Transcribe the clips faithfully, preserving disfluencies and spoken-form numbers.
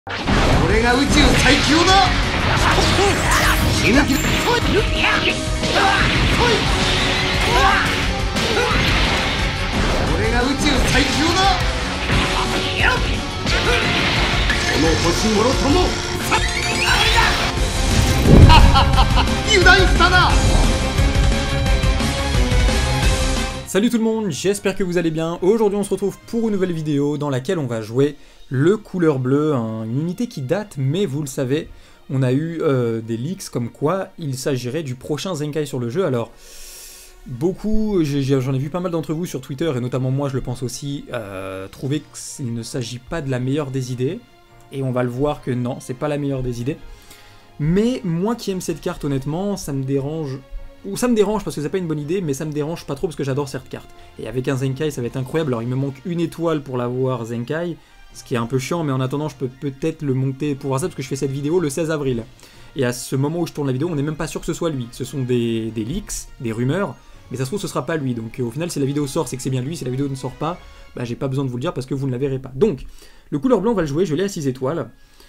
俺が宇宙最強だ。死ぬ気。俺が宇宙最強だ。この星もろとも。油断したな。 Salut tout le monde, j'espère que vous allez bien. Aujourd'hui on se retrouve pour une nouvelle vidéo dans laquelle on va jouer le couleur bleu, hein, une unité qui date, mais vous le savez, on a eu euh, des leaks comme quoi il s'agirait du prochain Zenkai sur le jeu. Alors, beaucoup, j'en ai vu pas mal d'entre vous sur Twitter, et notamment moi je le pense aussi, euh, trouver qu'il ne s'agit pas de la meilleure des idées, et on va le voir que non, c'est pas la meilleure des idées. Mais moi qui aime cette carte honnêtement, ça me dérange... Ou ça me dérange parce que c'est pas une bonne idée, mais ça me dérange pas trop parce que j'adore cette carte. Et avec un Zenkai, ça va être incroyable. Alors il me manque une étoile pour l'avoir Zenkai, ce qui est un peu chiant, mais en attendant, je peux peut-être le monter pour voir ça parce que je fais cette vidéo le seize avril. Et à ce moment où je tourne la vidéo, on n'est même pas sûr que ce soit lui. Ce sont des, des leaks, des rumeurs, mais ça se trouve ce sera pas lui. Donc euh, au final, si la vidéo sort, c'est que c'est bien lui. Si la vidéo ne sort pas, bah j'ai pas besoin de vous le dire parce que vous ne la verrez pas. Donc, le couleur blanc, on va le jouer, je l'ai à six étoiles.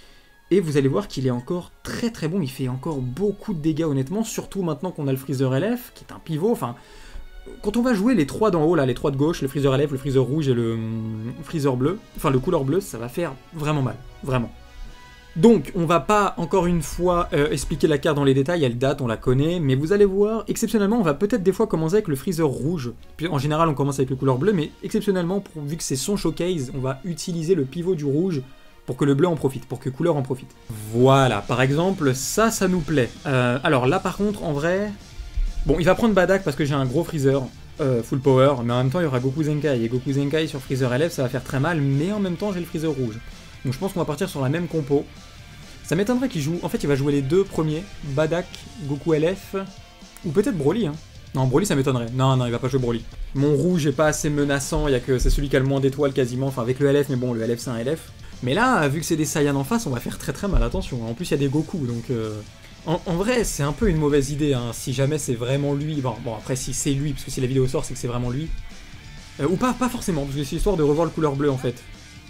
Et vous allez voir qu'il est encore très très bon, il fait encore beaucoup de dégâts honnêtement, surtout maintenant qu'on a le Freezer L F, qui est un pivot, enfin... Quand on va jouer les trois d'en haut, là, les trois de gauche, le Freezer L F, le Freezer rouge et le hum, Freezer bleu, enfin le couleur bleu, ça va faire vraiment mal, vraiment. Donc, on va pas, encore une fois, euh, expliquer la carte dans les détails, elle date, on la connaît, mais vous allez voir, exceptionnellement, on va peut-être des fois commencer avec le Freezer rouge. Puis en général, on commence avec le couleur bleu, mais exceptionnellement, pour, vu que c'est son showcase, on va utiliser le pivot du rouge, pour que le bleu en profite, pour que couleur en profite. Voilà, par exemple, ça, ça nous plaît. Euh, alors là, par contre, en vrai... Bon, il va prendre Badak parce que j'ai un gros Freezer, euh, full power, mais en même temps, il y aura Goku Zenkai. Et Goku Zenkai sur Freezer L F, ça va faire très mal, mais en même temps, j'ai le Freezer rouge. Donc je pense qu'on va partir sur la même compo. Ça m'étonnerait qu'il joue... En fait, il va jouer les deux premiers, Badak, Goku L F, ou peut-être Broly, hein. Non, Broly, ça m'étonnerait. Non, non, il va pas jouer Broly. Mon rouge est pas assez menaçant, il y a que c'est celui qui a le moins d'étoiles quasiment, enfin avec le L F, mais bon, le L F, c'est un L F. Mais là, vu que c'est des Saiyans en face, on va faire très très mal, attention. En plus, il y a des Goku, donc... Euh... En, en vrai, c'est un peu une mauvaise idée, hein, si jamais c'est vraiment lui. Bon, bon après, si c'est lui, parce que si la vidéo sort, c'est que c'est vraiment lui. Euh, ou pas, pas forcément, parce que c'est histoire de revoir le couleur bleu, en fait.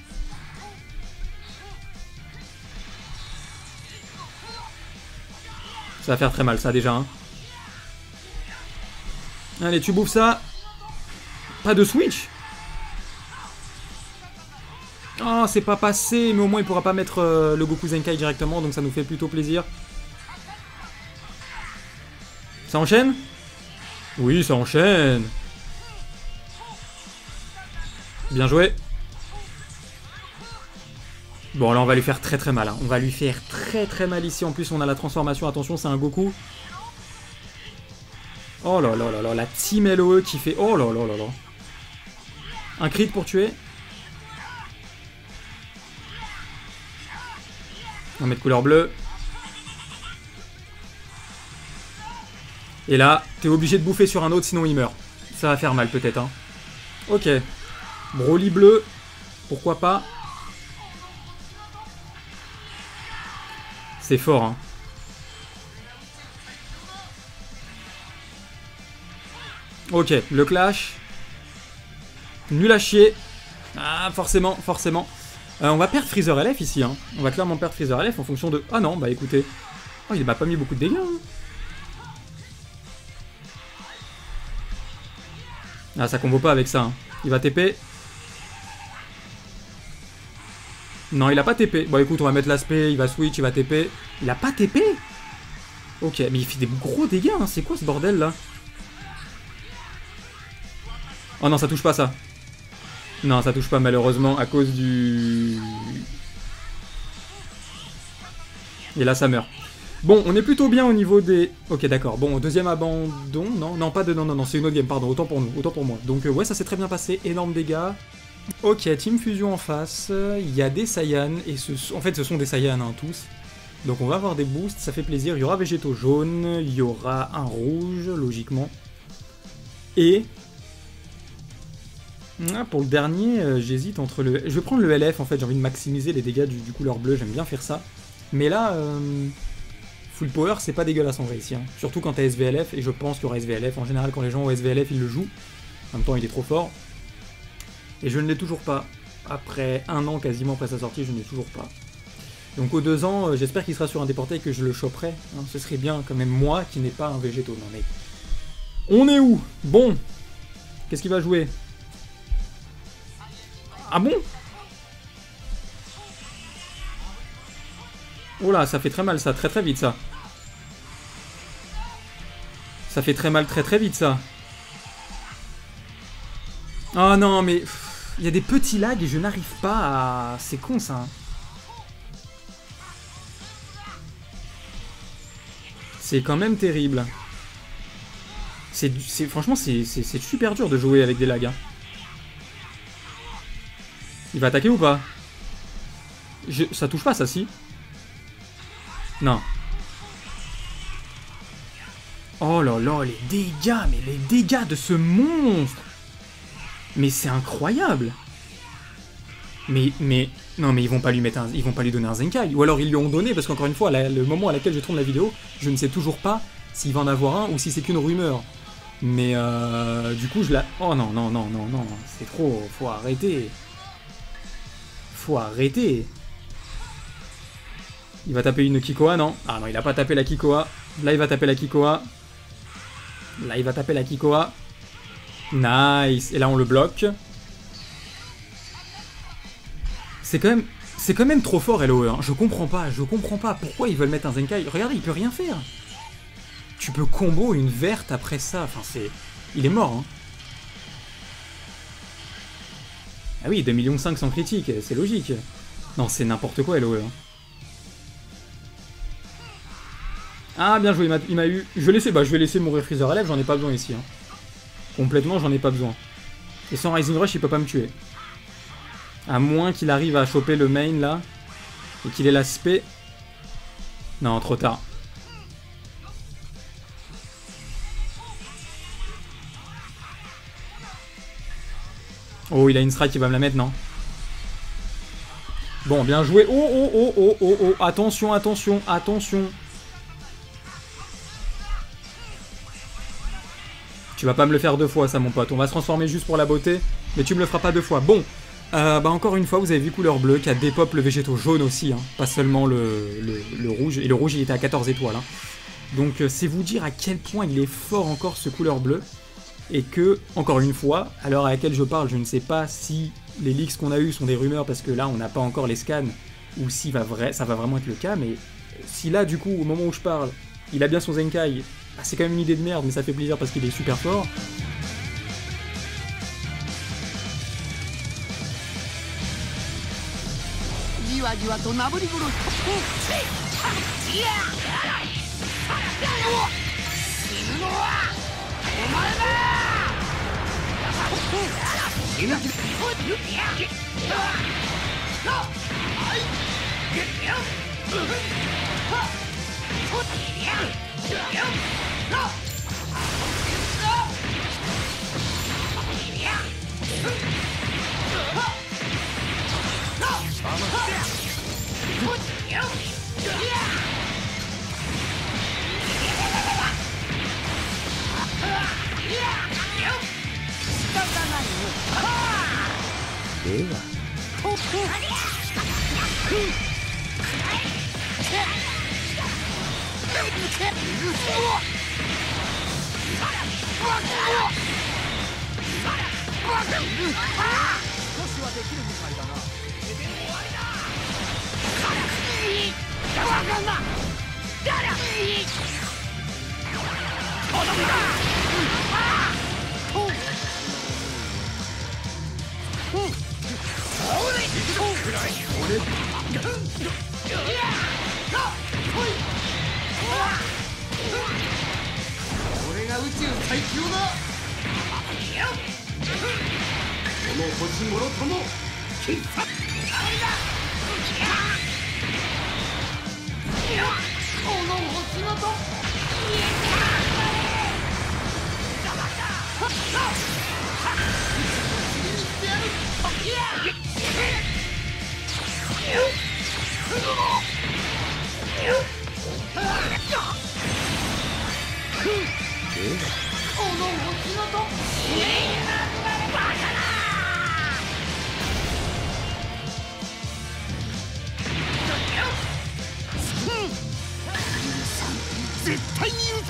Ça va faire très mal, ça, déjà, hein. Allez, tu bouffes ça. Pas de switch. Oh, c'est pas passé, mais au moins il pourra pas mettre euh, le Goku Zenkai directement, donc ça nous fait plutôt plaisir. Ça enchaîne? Oui, ça enchaîne. Bien joué. Bon, là on va lui faire très très mal, hein. On va lui faire très très mal ici, en plus on a la transformation, attention, c'est un Goku. Oh là là là là, la team L O E qui fait... Oh là là là là. Un crit pour tuer. On va mettre couleur bleue. Et là, t'es obligé de bouffer sur un autre, sinon il meurt. Ça va faire mal peut-être, hein. Ok. Broly bleu. Pourquoi pas. C'est fort, hein. Ok, le clash. Nul à chier. Ah, forcément, forcément. Euh, on va perdre Freezer L F ici, hein. On va clairement perdre Freezer L F en fonction de... Ah non, bah écoutez. Oh, il m'a pas mis beaucoup de dégâts, hein. Ah, ça combo pas avec ça, hein. Il va T P. Non, il a pas T P. Bon, écoute, on va mettre l'aspect, il va switch, il va T P. Il a pas T P? Ok, mais il fait des gros dégâts, hein. C'est quoi ce bordel, là? Oh non, ça touche pas, ça. Non, ça touche pas malheureusement à cause du... Et là, ça meurt. Bon, on est plutôt bien au niveau des... Ok, d'accord. Bon, deuxième abandon. Non, non, pas de... Non, non, non, c'est une autre game, pardon. Autant pour nous, autant pour moi. Donc, euh, ouais, ça s'est très bien passé. Énorme dégâts. Ok, Team Fusion en face. Il y a des Saiyans. Et ce... en fait, ce sont des Saiyans, hein, tous. Donc, on va avoir des boosts. Ça fait plaisir. Il y aura Végétaux jaune. Il y aura un rouge, logiquement. Et... Ah, pour le dernier, euh, j'hésite entre le... Je vais prendre le L F, en fait, j'ai envie de maximiser les dégâts du, du couleur bleu, j'aime bien faire ça. Mais là, euh, full power, c'est pas dégueulasse en vrai ici, hein. Surtout quand t'as S V L F, et je pense qu'il y aura S V L F. En général, quand les gens ont S V L F, ils le jouent. En même temps, il est trop fort. Et je ne l'ai toujours pas. Après un an quasiment après sa sortie, je ne l'ai toujours pas. Donc aux deux ans, euh, j'espère qu'il sera sur un des portails que je le choperai. Hein. Ce serait bien quand même moi qui n'ai pas un végétaux. Non mais... On est où? Bon. Qu'est-ce qu'il va jouer? Ah bon? Oh là, ça fait très mal ça, très très vite ça. Ça fait très mal très très vite ça. Oh non mais... Il y a des petits lags et je n'arrive pas à... C'est con ça. Hein. C'est quand même terrible. C'est... Franchement, c'est super dur de jouer avec des lags. Hein. Il va attaquer ou pas? Je... Ça touche pas ça, si? Non. Oh là là, les dégâts, mais les dégâts de ce monstre! Mais c'est incroyable! Mais, mais, non mais ils vont pas lui mettre un, ils vont pas lui donner un Zenkai. Ou alors ils lui ont donné, parce qu'encore une fois, la, le moment à laquelle je tourne la vidéo, je ne sais toujours pas s'il va en avoir un ou si c'est qu'une rumeur. Mais euh, du coup je la... Oh non, non, non, non, non, c'est trop, faut arrêter. Faut arrêter. Il va taper une Kikoa, non? Ah non, il a pas tapé la Kikoa. Là il va taper la Kikoa. Là il va taper la Kikoa. Nice. Et là on le bloque. C'est quand même... C'est quand même trop fort L O E, hein. Je comprends pas, je comprends pas pourquoi ils veulent mettre un Zenkai. Regardez, il peut rien faire. Tu peux combo une verte après ça, enfin c'est... Il est mort, hein. Ah oui, deux virgule cinq millions sans critique, c'est logique. Non, c'est n'importe quoi L O E, hein. Ah, bien joué, il m'a eu... Je vais laisser, bah je vais laisser mourir Freezer à lèvres, j'en ai pas besoin ici, hein. Complètement, j'en ai pas besoin. Et sans Rising Rush, il peut pas me tuer. À moins qu'il arrive à choper le main, là. Et qu'il ait l'aspect... Non, trop tard. Oh, il a une strike qui va me la mettre, non? Bon, bien joué. Oh, oh, oh, oh, oh, oh. Attention, attention, attention. Tu vas pas me le faire deux fois, ça, mon pote. On va se transformer juste pour la beauté, mais tu me le feras pas deux fois. Bon, euh, bah encore une fois, vous avez vu couleur bleue, qui a dépop le végétaux jaune aussi, hein. Pas seulement le, le, le rouge. Et le rouge, il était à quatorze étoiles. Hein. Donc, euh, c'est vous dire à quel point il est fort encore, ce couleur bleue. Et que, encore une fois, à l'heure à laquelle je parle, je ne sais pas si les leaks qu'on a eu sont des rumeurs, parce que là, on n'a pas encore les scans, ou si va vrai, ça va vraiment être le cas, mais si là, du coup, au moment où je parle, il a bien son Zenkai, bah, c'est quand même une idée de merde, mais ça fait plaisir parce qu'il est super fort.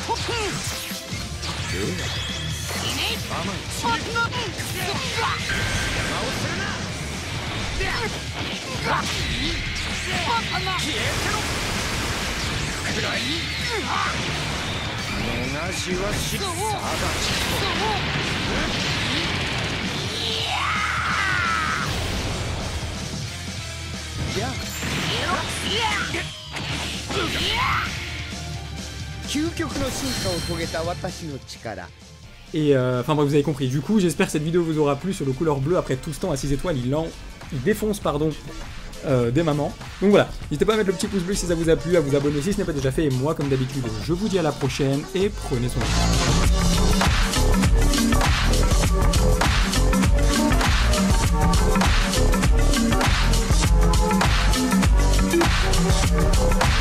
Et euh, enfin bref, vous avez compris. Du coup, j'espère que cette vidéo vous aura plu sur le couleur bleu. Après tout ce temps à six étoiles, il, en... il défonce pardon, euh, des mamans. Donc voilà, n'hésitez pas à mettre le petit pouce bleu si ça vous a plu, à vous abonner si ce n'est pas déjà fait. Et moi, comme d'habitude, je vous dis à la prochaine et prenez soin de vous.